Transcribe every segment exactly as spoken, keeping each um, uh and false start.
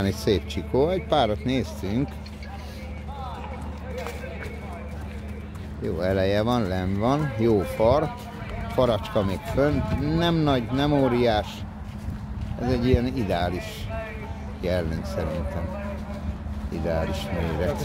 egy szép csikó, egy párat néztünk. Jó eleje van, len van, jó far. Faracska még fönt, nem nagy, nem óriás. Ez egy ilyen ideális jelling szerintem. Ideális méret.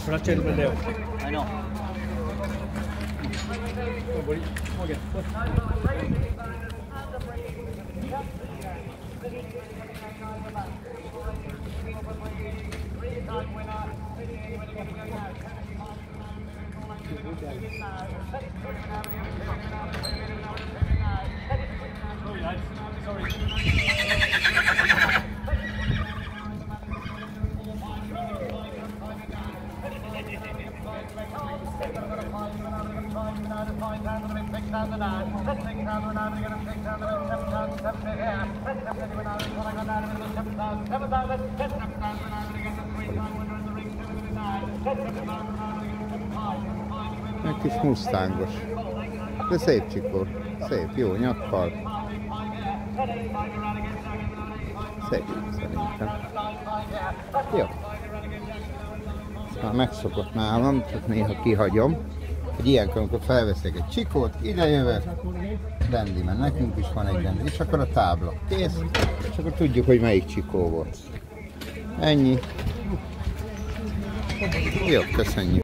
Egy kis mustangos, de szép csikó, szép, jó nyakkal. Szép szerintem. Jó. Ezt már megszokott nálam, csak néha kihagyom. Hogy ilyenkor, amikor felveszek egy csikót, ide jövök, rendi, mert nekünk is van egy rendi, és akkor a tábla kész, és akkor tudjuk, hogy melyik csikó volt. Ennyi. Jó, köszönjük.